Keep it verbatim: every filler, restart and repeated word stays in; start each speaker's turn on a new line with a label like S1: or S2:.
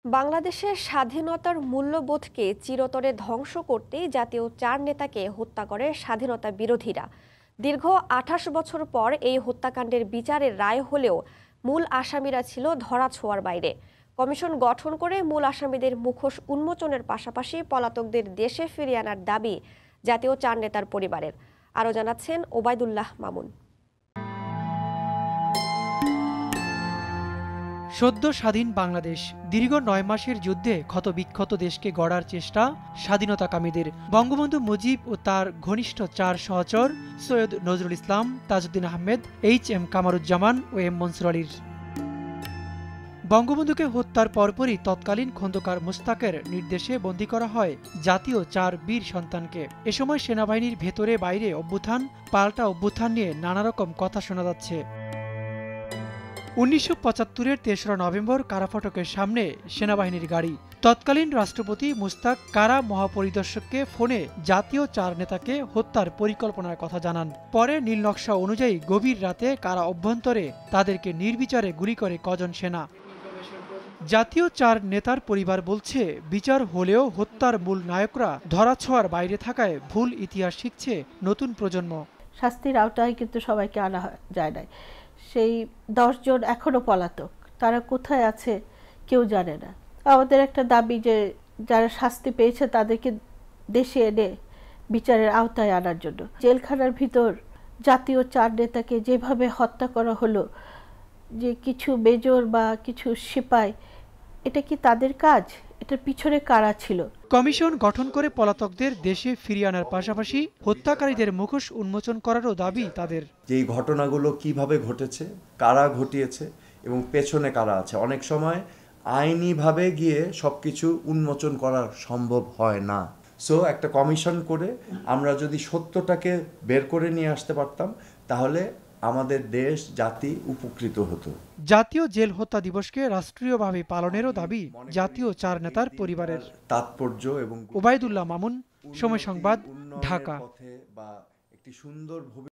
S1: বাংলাদেশের স্বাধীনতার মূল্যবোধকে চিরতরে ধ্বংস করতেই জাতীয় চার নেতাকে হত্যা করে স্বাধীনতা বিরোধীরা। দীর্ঘ আঠাশ বছর পর এই হত্যাকাণ্ডের বিচারের রায় হলেও মূল আসামিরা ছিল ধরাছোঁয়ার বাইরে। কমিশন গঠন করে মূল আসামিদের মুখোশ উন্মোচনের পাশাপাশি পলাতকদের দেশে ফিরিয়ে আনার দাবি জাতীয় চার নেতার পরিবারের। আরও জানাচ্ছেন ওবায়দুল্লাহ মামুন।
S2: সদ্য স্বাধীন বাংলাদেশ দীর্ঘ নয় মাসের যুদ্ধে ক্ষতবিক্ষত দেশকে গড়ার চেষ্টা স্বাধীনতাকামীদের। বঙ্গবন্ধু মুজিব ও তার ঘনিষ্ঠ চার সহচর সৈয়দ নজরুল ইসলাম, তাজউদ্দিন আহমেদ, এইচ এম কামারুজ্জামান ও এম মনসুর আলীর। বঙ্গবন্ধুকে হত্যার পরপরই তৎকালীন খন্দকার মুস্তাকের নির্দেশে বন্দী করা হয় জাতীয় চার বীর সন্তানকে। এ সময় সেনাবাহিনীর ভেতরে বাইরে অভ্যুত্থান, পাল্টা অভ্যুত্থান নিয়ে নানা রকম কথা শোনা যাচ্ছে। উনিশশো পঁচাত্তরের তেসরা নভেম্বর কারাফটকের সামনে সেনাবাহিনীর গাড়ি। তৎকালীন রাষ্ট্রপতি মুস্তাক কারা মহাপরিদর্শককে ফোনে জাতীয় চার নেতাকে হত্যার পরিকল্পনার কথা জানান। পরে নীলনকশা অনুযায়ী গভীর রাতে কারা অভ্যন্তরে তাদেরকে নির্বিচারে গুলি করে কজন সেনা। জাতীয় চার নেতার পরিবার বলছে, বিচার হলেও হত্যার মূল নায়করা ধরাছোঁয়ার বাইরে থাকায় ভুল ইতিহাস শিখছে নতুন প্রজন্ম।
S3: শাস্তির আওতায় কিন্তু সবাইকে আনা যায় না। সেই দশজন এখনো পলাতক, তারা কোথায় আছে কেউ জানে না। আমাদের একটা দাবি যে যারা শাস্তি পেয়েছে তাদেরকে দেশে এনে বিচারের আওতায় আনার জন্য। জেলখানার ভিতর জাতীয় চার নেতাকে যেভাবে হত্যা করা হলো, যে কিছু মেজর বা কিছু সিপাই, এটা কি তাদের কাজ? এটার পিছনে কারা ছিল?
S2: কমিশন গঠন করে পলাতকদের দেশে ফিরিয়ে আনার পাশাপাশি হত্যাকারীদের মুখোশ উন্মোচন করারও দাবি তাদের।
S4: যে এই ঘটনাগুলো কিভাবে ঘটেছে, কারা ঘটিয়েছে এবং পেছনে কারা আছে, অনেক সময় আইনিভাবে গিয়ে সবকিছু উন্মোচন করা সম্ভব হয় না। সো একটা কমিশন করে আমরা যদি সত্যটাকে বের করে নিয়ে আসতে পারতাম, তাহলে আমাদের দেশ জাতি উপকৃত হতো।
S2: জাতীয় জেল হত্যা দিবসকে রাষ্ট্রীয়ভাবে পালনেরও দাবি জাতীয় চার নেতার পরিবারের।
S4: তাৎপর্য এবং
S2: ওবায়দুল্লাহ মামুন, সময় সংবাদ, ঢাকা।
S4: বা একটি সুন্দর